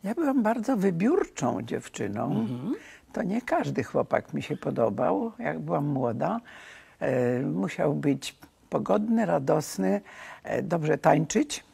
Ja byłam bardzo wybiórczą dziewczyną. To nie każdy chłopak mi się podobał, jak byłam młoda. Musiał być pogodny, radosny, dobrze tańczyć,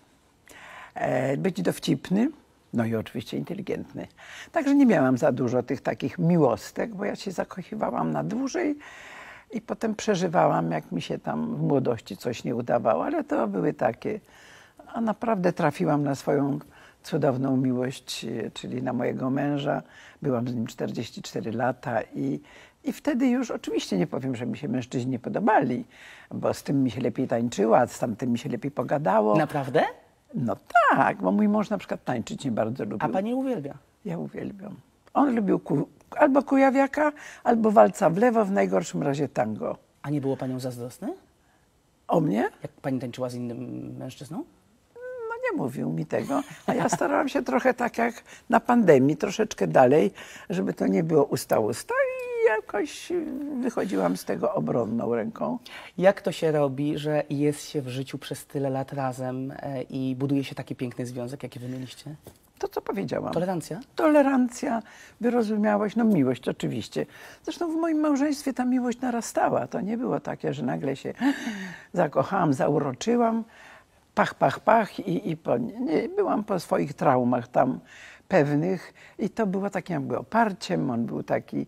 być dowcipny, no i oczywiście inteligentny. Także nie miałam za dużo tych takich miłostek, bo ja się zakochiwałam na dłużej i potem przeżywałam, jak mi się tam w młodości coś nie udawało, ale to były takie. A naprawdę trafiłam na swoją cudowną miłość, czyli na mojego męża. Byłam z nim 44 lata i wtedy już oczywiście nie powiem, że mi się mężczyźni nie podobali, bo z tym mi się lepiej tańczyło, a z tamtym mi się lepiej pogadało. Naprawdę? No tak, bo mój mąż na przykład tańczyć nie bardzo lubił. A pani uwielbia? Ja uwielbiam. On lubił albo kujawiaka, albo walca w lewo, w najgorszym razie tango. A nie było panią zazdrosny? O mnie? Jak pani tańczyła z innym mężczyzną? No nie mówił mi tego, a ja starałam się trochę tak jak na pandemii, troszeczkę dalej, żeby to nie było usta i jakoś wychodziłam z tego obronną ręką. Jak to się robi, że jest się w życiu przez tyle lat razem i buduje się taki piękny związek, jaki wy mieliście? To, co powiedziałam. Tolerancja? Tolerancja, wyrozumiałość, no miłość oczywiście. Zresztą w moim małżeństwie ta miłość narastała. To nie było takie, że nagle się zakochałam, zauroczyłam, pach, pach, pach nie, byłam po swoich traumach tam pewnych i to było takim jakby oparciem. On był taki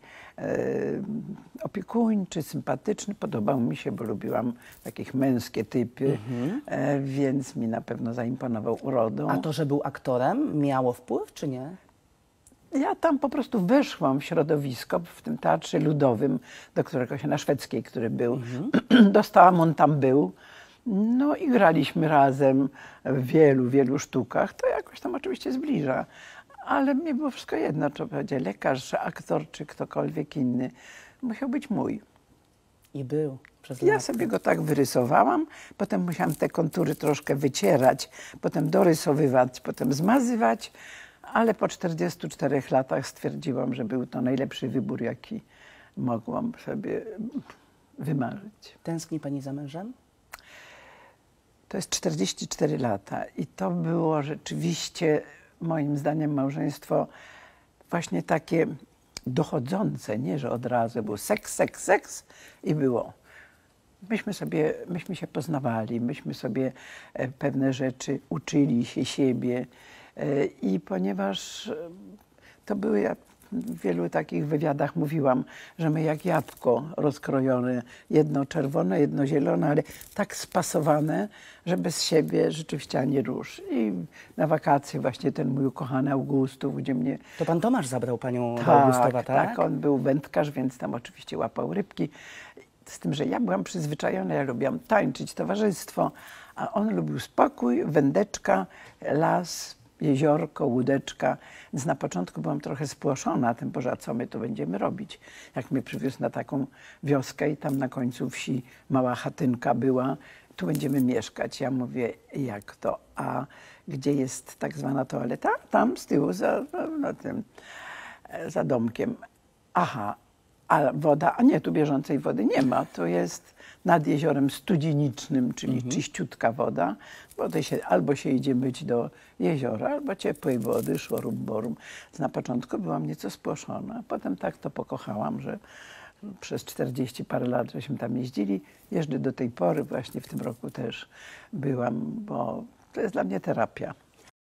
opiekuńczy, sympatyczny, podobał mi się, bo lubiłam takich męskie typy, więc mi na pewno zaimponował urodą. A to, że był aktorem, miało wpływ, czy nie? Ja tam po prostu weszłam w środowisko, w tym teatrze ludowym, do którego się na Szwedzkiej, który był, dostałam, on tam był. No i graliśmy razem w wielu, wielu sztukach. To jakoś tam oczywiście zbliża. Ale mnie było wszystko jedno, czy będzie lekarz, aktor, czy ktokolwiek inny. Musiał być mój. I był przez Ja lata. sobie go tak wyrysowałam, potem musiałam te kontury troszkę wycierać, potem dorysowywać, potem zmazywać, ale po 44 latach stwierdziłam, że był to najlepszy wybór, jaki mogłam sobie wymarzyć. Tęskni pani za mężem? To jest 44 lata i to było rzeczywiście, moim zdaniem, małżeństwo właśnie takie dochodzące, nie że od razu był seks, seks, seks i było. Myśmy się poznawali, myśmy sobie pewne rzeczy uczyli się siebie i ponieważ to były, ja w wielu takich wywiadach mówiłam, że my jak jabłko rozkrojone, jedno czerwone, jedno zielone, ale tak spasowane, że bez siebie rzeczywiście ani rusz. I na wakacje właśnie ten mój ukochany Augustów, gdzie mnie... To pan Tomasz zabrał panią do Augustowa, tak? Tak, on był wędkarz, więc tam oczywiście łapał rybki. Z tym, że ja byłam przyzwyczajona, ja lubiłam tańczyć, towarzystwo, a on lubił spokój, wędeczka, las, jeziorko, łódeczka. Więc na początku byłam trochę spłoszona tym, Boże, a co my tu będziemy robić? Jak mnie przywiózł na taką wioskę i tam na końcu wsi mała chatynka była, tu będziemy mieszkać. Ja mówię, jak to? A gdzie jest tak zwana toaleta? Tam z tyłu, za domkiem. Aha, a woda? A nie, tu bieżącej wody nie ma. To jest nad jeziorem Studzienicznym, czyli czyściutka woda. Albo się idzie myć do jeziora, albo ciepłej wody, szłorum borum. Na początku byłam nieco spłoszona, potem tak to pokochałam, że przez 40 parę lat żeśmy tam jeździli. Jeżdżę do tej pory, właśnie w tym roku też byłam, bo to jest dla mnie terapia.